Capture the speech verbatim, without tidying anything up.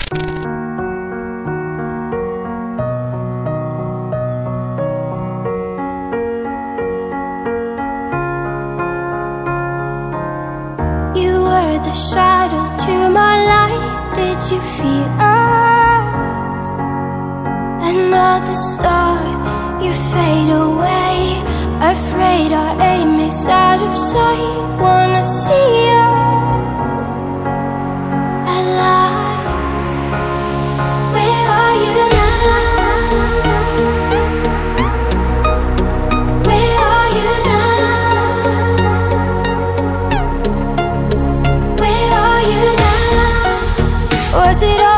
The shadow to my light, did you feel us? Another star, you fade away. Afraid our aim is out of sight. Wanna see us alive. Where are you now? Where are you now? Where are you now? Was it all